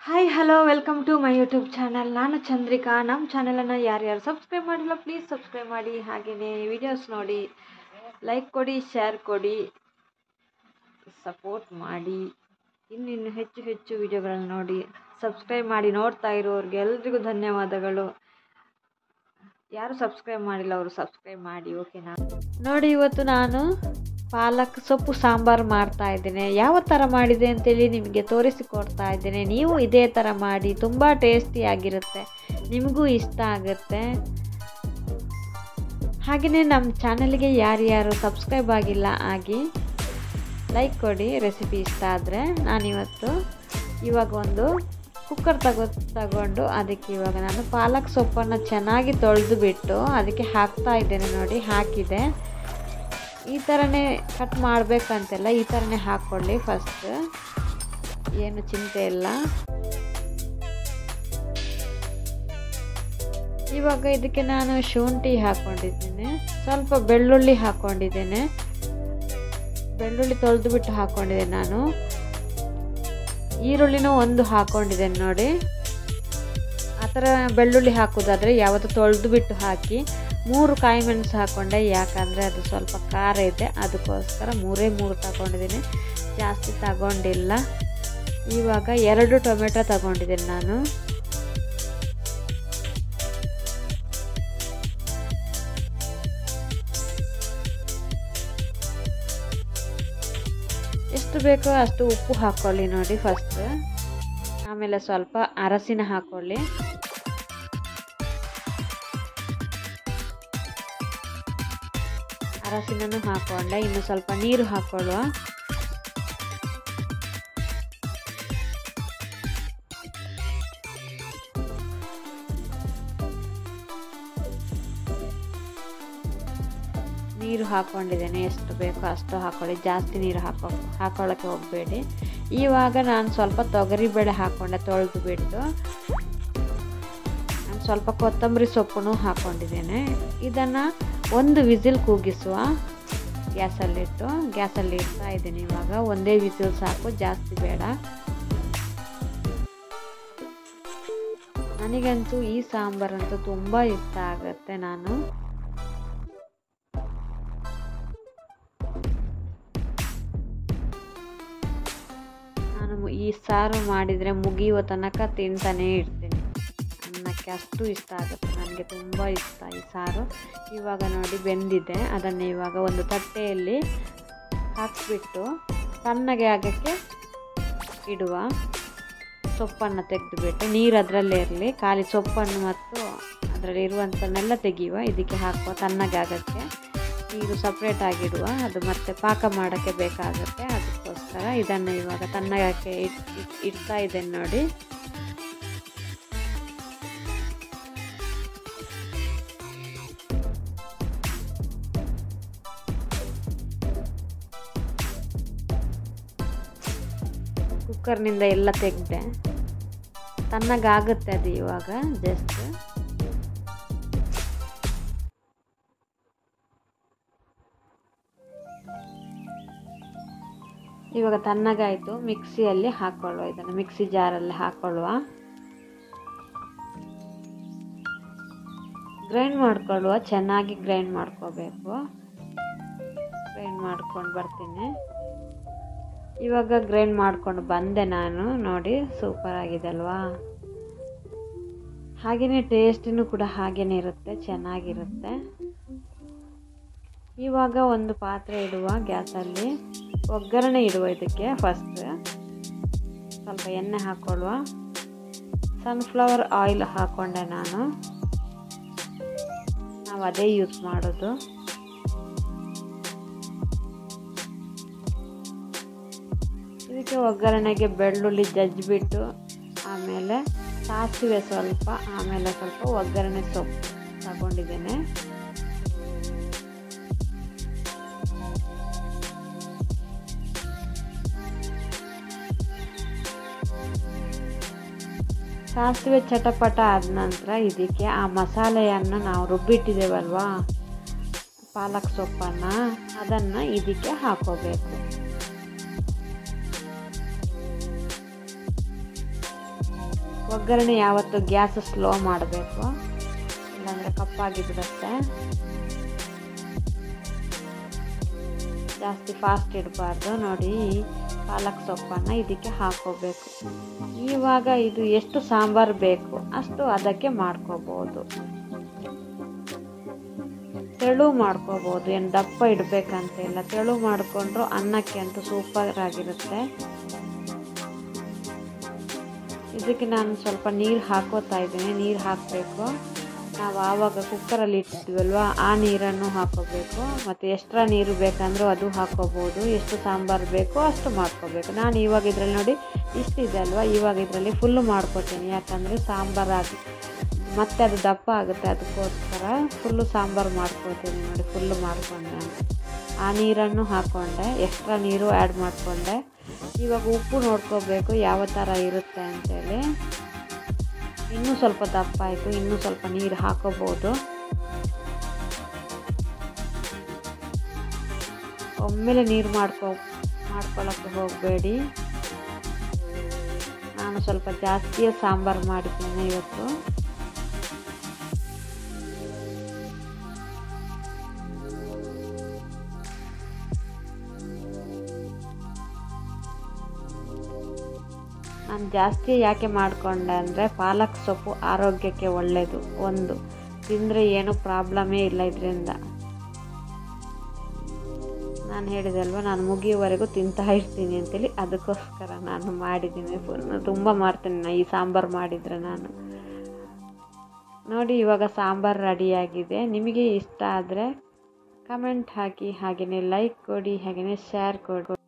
Hi hello welcome to my YouTube channel. ನಾನು ಚಂದ್ರಿಕಾ. ನಮ್ಮ ಚಾನಲನ್ನು ಯಾರ್ಯಾರು ಸಬ್ಸ್ಕ್ರೈಬ್ ಮಾಡಿಲ್ಲ ಪ್ಲೀಸ್ ಸಬ್ಸ್ಕ್ರೈಬ್ ಮಾಡಿ. ಹಾಗೆಯೇ ವಿಡಿಯೋಸ್ ನೋಡಿ, ಲೈಕ್ ಕೊಡಿ, ಶೇರ್ ಕೊಡಿ, ಸಪೋರ್ಟ್ ಮಾಡಿ. ಇನ್ನಿನ್ನು ಹೆಚ್ಚು ಹೆಚ್ಚು ವಿಡಿಯೋಗಳನ್ನು ನೋಡಿ ಸಬ್ಸ್ಕ್ರೈಬ್ ಮಾಡಿ. ನೋಡ್ತಾ ಇರೋರಿಗೆ ಎಲ್ರಿಗೂ ಧನ್ಯವಾದಗಳು. ಯಾರು ಸಬ್ಸ್ಕ್ರೈಬ್ ಮಾಡಿಲ್ಲ ಅವರು ಸಬ್ಸ್ಕ್ರೈಬ್ ಮಾಡಿ, ಓಕೆನಾ? ನೋಡಿ, ಇವತ್ತು ನಾನು ಪಾಲಕ್ ಸೊಪ್ಪು ಸಾಂಬಾರು ಮಾಡ್ತಾ ಇದ್ದೇನೆ. ಯಾವ ಥರ ಮಾಡಿದೆ ಅಂತೇಳಿ ನಿಮಗೆ ತೋರಿಸಿಕೊಡ್ತಾ ಇದ್ದೇನೆ. ನೀವು ಇದೇ ಥರ ಮಾಡಿ, ತುಂಬ ಟೇಸ್ಟಿಯಾಗಿರುತ್ತೆ, ನಿಮಗೂ ಇಷ್ಟ ಆಗುತ್ತೆ. ಹಾಗೆಯೇ ನಮ್ಮ ಚಾನಲ್ಗೆ ಯಾರ್ಯಾರು ಸಬ್ಸ್ಕ್ರೈಬ್ ಆಗಿಲ್ಲ ಆಗಿ ಲೈಕ್ ಕೊಡಿ. ರೆಸಿಪಿ ಇಷ್ಟ ಆದರೆ ಇವಾಗ ಒಂದು ಕುಕ್ಕರ್ ತಗೊಂಡು ಅದಕ್ಕೆ ಇವಾಗ ನಾನು ಪಾಲಕ್ ಸೊಪ್ಪನ್ನು ಚೆನ್ನಾಗಿ ತೊಳೆದು ಬಿಟ್ಟು ಅದಕ್ಕೆ ಹಾಕ್ತಾ ಇದ್ದೇನೆ. ನೋಡಿ, ಹಾಕಿದೆ. ಈ ಥರನೇ ಕಟ್ ಮಾಡಬೇಕಂತೆಲ್ಲ, ಈ ಥರನೇ ಹಾಕ್ಕೊಳ್ಳಿ. ಫಸ್ಟ್ ಏನು ಚಿಂತೆ ಇಲ್ಲ. ಇವಾಗ ಇದಕ್ಕೆ ನಾನು ಶುಂಠಿ ಹಾಕ್ಕೊಂಡಿದ್ದೇನೆ, ಸ್ವಲ್ಪ ಬೆಳ್ಳುಳ್ಳಿ ಹಾಕ್ಕೊಂಡಿದ್ದೇನೆ. ಬೆಳ್ಳುಳ್ಳಿ ತೊಳೆದು ಬಿಟ್ಟು ಹಾಕ್ಕೊಂಡಿದ್ದೇನೆ ನಾನು. ಈರುಳ್ಳಿನೂ ಒಂದು ಹಾಕ್ಕೊಂಡಿದ್ದೇನೆ. ನೋಡಿ, ಆ ಥರ ಬೆಳ್ಳುಳ್ಳಿ ಹಾಕೋದಾದರೆ ಯಾವತ್ತೂ ತೊಳೆದು ಬಿಟ್ಟು ಹಾಕಿ. 3 ಕಾಯಿ ಮೆಣಸು ಹಾಕ್ಕೊಂಡೆ, ಯಾಕಂದರೆ ಅದು ಸ್ವಲ್ಪ ಖಾರ ಇದೆ, ಅದಕ್ಕೋಸ್ಕರ 3 ತಗೊಂಡಿದ್ದೀನಿ, ಜಾಸ್ತಿ ತಗೊಂಡಿಲ್ಲ. ಇವಾಗ 2 ಟೊಮೆಟೊ ತಗೊಂಡಿದ್ದೀನಿ ನಾನು. ಎಷ್ಟು ಬೇಕೋ ಅಷ್ಟು ಉಪ್ಪು ಹಾಕ್ಕೊಳ್ಳಿ ನೋಡಿ ಫಸ್ಟ್. ಆಮೇಲೆ ಸ್ವಲ್ಪ ಅರಸಿನ ಹಾಕ್ಕೊಳ್ಳಿ. ಅರಸಿನೂ ಹಾಕ್ಕೊಂಡೆ. ಇನ್ನು ಸ್ವಲ್ಪ ನೀರು ಹಾಕ್ಕೊಳ್ಳುವ. ನೀರು ಹಾಕ್ಕೊಂಡಿದ್ದೇನೆ, ಎಷ್ಟು ಬೇಕೋ ಅಷ್ಟು ಹಾಕ್ಕೊಳ್ಳಿ, ಜಾಸ್ತಿ ನೀರು ಹಾಕೊಳ್ಳೋಕ್ಕೆ ಹೋಗಬೇಡಿ. ಇವಾಗ ನಾನು ಸ್ವಲ್ಪ ತೊಗರಿಬೇಳೆ ಹಾಕ್ಕೊಂಡೆ ತೊಳೆದು ಬಿಟ್ಟು. ನಾನು ಸ್ವಲ್ಪ ಕೊತ್ತಂಬರಿ ಸೊಪ್ಪನ್ನು ಹಾಕ್ಕೊಂಡಿದ್ದೇನೆ. ಇದನ್ನು 1 ವಿಸಿಲ್ ಕೂಗಿಸುವ. ಗ್ಯಾಸಲ್ಲಿ ಇಡ್ತಾ ಇದ್ದೀನಿ. ಇವಾಗ 1 ವಿಸಿಲ್ ಸಾಕು, ಜಾಸ್ತಿ ಬೇಡ. ನನಗಂತೂ ಈ ಸಾಂಬಾರಂತೂ ತುಂಬ ಇಷ್ಟ ಆಗುತ್ತೆ. ನಾನು ಈ ಸಾರು ಮಾಡಿದರೆ ಮುಗಿಯುವ ತನಕ ತಿಂತಾನೇ ಇರ್ತೀನಿ. ಅನ್ನಕ್ಕೆ ಅಷ್ಟು ಇಷ್ಟ ಆಗುತ್ತೆ, ನನಗೆ ತುಂಬ ಇಷ್ಟ ಈ ಸಾರು. ಇವಾಗ ನೋಡಿ ಬೆಂದಿದೆ. ಅದನ್ನು ಇವಾಗ ಒಂದು ತಟ್ಟೆಯಲ್ಲಿ ಹಾಕಿಬಿಟ್ಟು ತಣ್ಣಗೆ ಆಗಕ್ಕೆ ಇಡುವ. ಸೊಪ್ಪನ್ನು ತೆಗೆದುಬಿಟ್ಟು ನೀರು ಅದರಲ್ಲೇ ಇರಲಿ, ಖಾಲಿ ಸೊಪ್ಪನ್ನು ಮತ್ತು ಅದರಲ್ಲಿ ಇರುವಂಥನ್ನೆಲ್ಲ ತೆಗೆಯುವ. ಇದಕ್ಕೆ ಹಾಕುವ ತಣ್ಣಗೆ ಆಗೋಕ್ಕೆ. ನೀರು ಸಪ್ರೇಟ್ ಆಗಿಡುವ, ಅದು ಮತ್ತೆ ಪಾಕ ಮಾಡೋಕ್ಕೆ ಬೇಕಾಗುತ್ತೆ. ಅದಕ್ಕೋಸ್ಕರ ಇದನ್ನು ಇವಾಗ ತಣ್ಣಗೆ ಇಡ್ತಾ ಇದ್ದೇನೆ ನೋಡಿ. ಕುಕ್ಕರ್ನಿಂದ ಎಲ್ಲ ತೆಗೆದೆ, ತಣ್ಣಗಾಗುತ್ತೆ ಅದು ಇವಾಗ. ಜಸ್ಟ್ ಇವಾಗ ತಣ್ಣಗಾಯಿತು. ಮಿಕ್ಸಿಯಲ್ಲಿ ಹಾಕ್ಕೊಳ್ಳುವ. ಇದನ್ನು ಮಿಕ್ಸಿ ಜಾರಲ್ಲಿ ಹಾಕ್ಕೊಳ್ಳುವ. ಗ್ರೈಂಡ್ ಮಾಡ್ಕೊಳ್ಳುವ, ಚೆನ್ನಾಗಿ ಗ್ರೈಂಡ್ ಮಾಡ್ಕೋಬೇಕು. ಗ್ರೈಂಡ್ ಮಾಡ್ಕೊಂಡು ಬರ್ತೀನಿ. ಇವಾಗ ಗ್ರೈಂಡ್ ಮಾಡ್ಕೊಂಡು ಬಂದೆ ನಾನು. ನೋಡಿ, ಸೂಪರ್ ಆಗಿದೆ ಅಲ್ವಾ? ಹಾಗೆಯೇ ಟೇಸ್ಟಿನೂ ಕೂಡ ಹಾಗೇನೇ ಇರುತ್ತೆ, ಚೆನ್ನಾಗಿರುತ್ತೆ. ಇವಾಗ ಒಂದು ಪಾತ್ರೆ ಇಡುವ ಗ್ಯಾಸಲ್ಲಿ. ಒಗ್ಗರಣೆ ಇಡುವ. ಇದಕ್ಕೆ ಫಸ್ಟ್ ಸ್ವಲ್ಪ ಎಣ್ಣೆ ಹಾಕ್ಕೊಳ್ಳುವ. ಸನ್ಫ್ಲವರ್ ಆಯಿಲ್ ಹಾಕ್ಕೊಂಡೆ ನಾನು. ನಾವು ಅದೇ ಯೂಸ್ ಮಾಡೋದು. ಇದಕ್ಕೆ ಒಗ್ಗರಣೆಗೆ ಬೆಳ್ಳುಳ್ಳಿ ಜಜ್ಜಿಬಿಟ್ಟು, ಆಮೇಲೆ ಸಾಸಿವೆ ಸ್ವಲ್ಪ, ಆಮೇಲೆ ಸ್ವಲ್ಪ ಒಗ್ಗರಣೆ ಸೊಪ್ಪು ತಗೊಂಡಿದ್ದೇನೆ. ಸಾಸಿವೆ ಚಟಪಟ ಆದ ನಂತರ ಇದಕ್ಕೆ ಆ ಮಸಾಲೆಯನ್ನು ನಾವು ರುಬ್ಬಿಟ್ಟಿದ್ದೇವಲ್ವಾ, ಪಾಲಕ್ ಸೊಪ್ಪನ್ನು, ಅದನ್ನು ಇದಕ್ಕೆ ಹಾಕೋಬೇಕು. ಒಗ್ಗರಣೆ ಯಾವತ್ತು ಗ್ಯಾಸ್ ಸ್ಲೋ ಮಾಡಬೇಕು, ಇಲ್ಲಾಂದರೆ ಕಪ್ಪಾಗಿ ಬಿಡುತ್ತೆ. ಜಾಸ್ತಿ ಫಾಸ್ಟ್ ಇಡಬಾರ್ದು. ನೋಡಿ, ಪಾಲಕ್ ಸೊಪ್ಪನ್ನು ಇದಕ್ಕೆ ಹಾಕೋಬೇಕು. ಇವಾಗ ಇದು ಎಷ್ಟು ಸಾಂಬಾರು ಬೇಕು ಅಷ್ಟು ಅದಕ್ಕೆ ಮಾಡ್ಕೋಬೋದು. ತೆಳು ಮಾಡ್ಕೋಬೋದು, ಏನು ದಪ್ಪ ಇಡಬೇಕಂತಿಲ್ಲ. ತೆಳು ಮಾಡಿಕೊಂಡ್ರು ಅನ್ನಕ್ಕೆ ಅಂತೂ ಸೂಪರ್ ಆಗಿರುತ್ತೆ. ಇದಕ್ಕೆ ನಾನು ಸ್ವಲ್ಪ ನೀರು ಹಾಕೋತಾ ಇದ್ದೀನಿ. ನೀರು ಹಾಕಬೇಕು. ನಾವು ಆವಾಗ ಕುಕ್ಕರಲ್ಲಿ ಇಟ್ಟಿದ್ವಲ್ವ ಆ ನೀರನ್ನು ಹಾಕೋಬೇಕು. ಮತ್ತು ಎಕ್ಸ್ಟ್ರಾ ನೀರು ಬೇಕಂದ್ರೂ ಅದು ಹಾಕೋಬೋದು. ಎಷ್ಟು ಸಾಂಬಾರು ಬೇಕೋ ಅಷ್ಟು ಮಾಡ್ಕೋಬೇಕು. ನಾನು ಇವಾಗ ಇದರಲ್ಲಿ ನೋಡಿ ಇಷ್ಟಿದೆ ಅಲ್ವ, ಇವಾಗ ಇದರಲ್ಲಿ ಫುಲ್ಲು ಮಾಡ್ಕೋತೀನಿ. ಯಾಕಂದರೆ ಸಾಂಬಾರಾಗಿ ಮತ್ತೆ ಅದು ದಪ್ಪ ಆಗುತ್ತೆ, ಅದಕ್ಕೋಸ್ಕರ ಫುಲ್ಲು ಸಾಂಬಾರು ಮಾಡ್ಕೋತೀನಿ. ನೋಡಿ, ಫುಲ್ಲು ಮಾಡಿಕೊಂಡೆ ನಾನು. ಆ ನೀರನ್ನು ಹಾಕ್ಕೊಂಡೆ, ಎಕ್ಸ್ಟ್ರಾ ನೀರು ಆ್ಯಡ್ ಮಾಡಿಕೊಂಡೆ. ಇವಾಗ ಉಪ್ಪು ನೋಡ್ಕೋಬೇಕು ಯಾವ ಥರ ಇರುತ್ತೆ ಅಂತೇಳಿ. ಇನ್ನೂ ಸ್ವಲ್ಪ ದಪ್ಪ ಆಯಿತು, ಇನ್ನೂ ಸ್ವಲ್ಪ ನೀರು ಹಾಕೋಬೋದು. ಒಮ್ಮೆಲೆ ನೀರು ಮಾಡ್ಕೊಳ್ಳೋಕ್ಕೆ ಹೋಗಬೇಡಿ. ನಾನು ಸ್ವಲ್ಪ ಜಾಸ್ತಿಯೇ ಸಾಂಬಾರು ಮಾಡಿದ್ದೇನೆ ಇವತ್ತು. ನಾನು ಜಾಸ್ತಿ ಯಾಕೆ ಮಾಡಿಕೊಂಡೆ ಅಂದರೆ ಪಾಲಕ್ ಸೊಪ್ಪು ಆರೋಗ್ಯಕ್ಕೆ ಒಳ್ಳೆಯದು. ಒಂದು ತಿಂದರೆ ಏನೂ ಪ್ರಾಬ್ಲಮೇ ಇಲ್ಲ ಇದರಿಂದ. ನಾನು ಹೇಳಿದೆ ಅಲ್ವ, ನಾನು ಮುಗಿಯುವವರೆಗೂ ತಿಂತಾ ಇರ್ತೀನಿ ಅಂತೇಳಿ, ಅದಕ್ಕೋಸ್ಕರ ನಾನು ಮಾಡಿದ್ದೀನಿ. ತುಂಬ ಮಾಡ್ತೀನಿ ಈ ಸಾಂಬಾರು ಮಾಡಿದರೆ ನಾನು. ನೋಡಿ, ಇವಾಗ ಸಾಂಬಾರು ರೆಡಿಯಾಗಿದೆ. ನಿಮಗೆ ಇಷ್ಟ ಆದರೆ ಕಮೆಂಟ್ ಹಾಕಿ, ಹಾಗೆಯೇ ಲೈಕ್ ಕೊಡಿ, ಹಾಗೆಯೇ ಶೇರ್ ಕೊಡಿ.